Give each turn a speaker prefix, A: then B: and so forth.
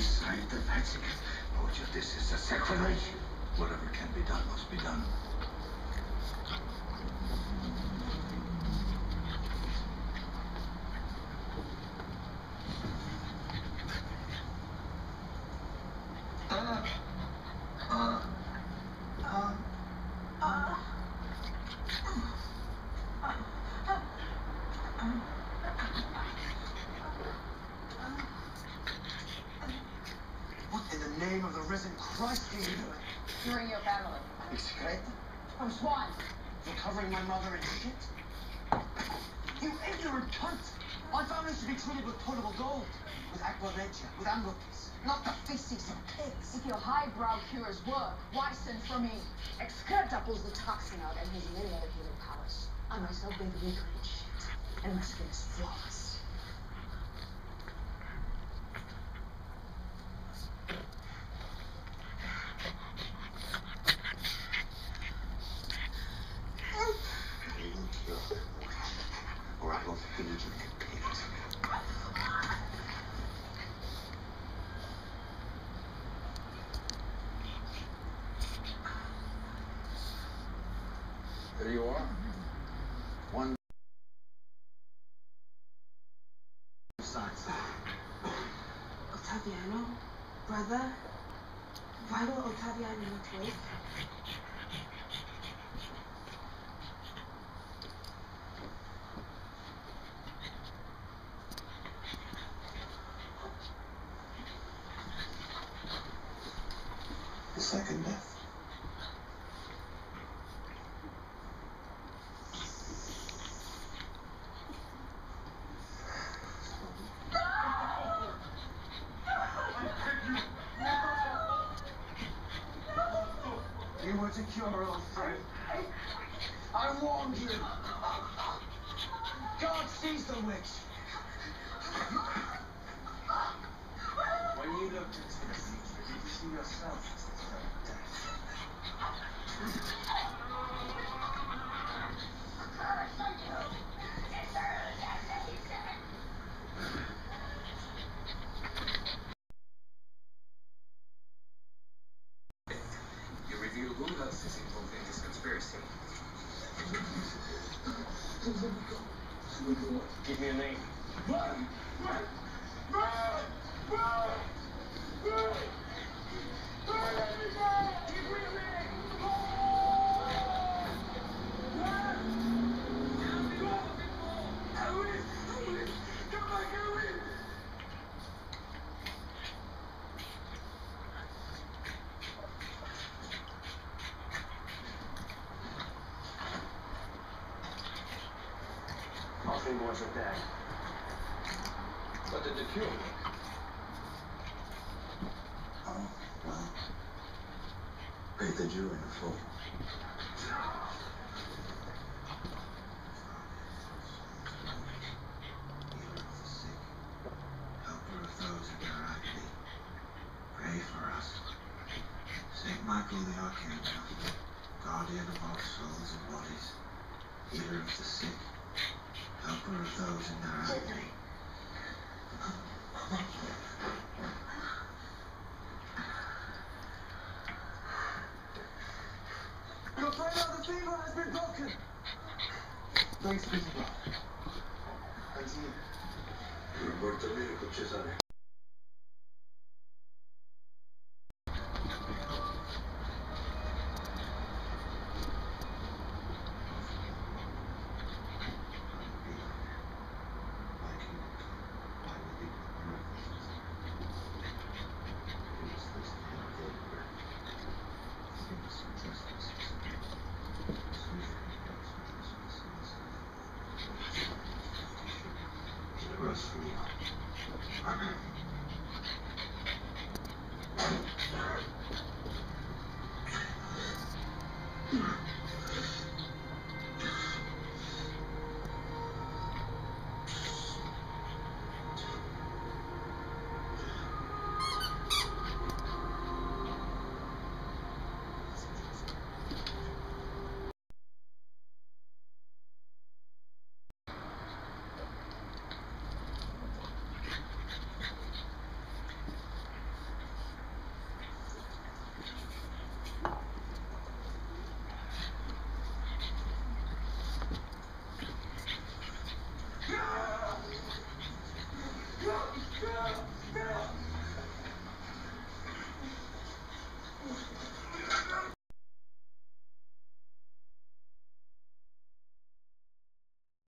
A: inside the Vatican. Roger, this is a sacrilege. Whatever can be done must be done.
B: What in the name of the risen Christ are you doing?
C: Curing your family.
B: Excrete?
C: From swine.
B: You're covering my mother in shit? You ignorant cunt! My family should be treated with potable gold, with aqua regia, with amulets, not the feces of pigs.
C: If your highbrow cures work, why send for me? Excreta pulls the toxin out and has many other healing powers. I myself bathe weekly in shit, and my skin is flawless.
A: Or I will feed you to pigs. There you are. One science.
D: Ottaviano? Brother? Why will Ottaviano not wake?
A: The second death.
B: You were to cure, old friend. I warned you. God sees the witch. When you looked into the future, did you see yourself as the third death?
A: You reveal who else is involved in this conspiracy.
B: Give me a name. All three boys are dead.
A: What did the cure?
E: Oh, well. Paid the Jew in full. Healer of the sick, helper of those in their agony. Pray for us. Saint Michael the Archangel, guardian of our souls and bodies, healer of the sick, helper of those in their agony.
B: Your friend of the fever has been broken. Thanks be to God. And to you.
A: Riporta il medico Cesare.
E: Rest for you.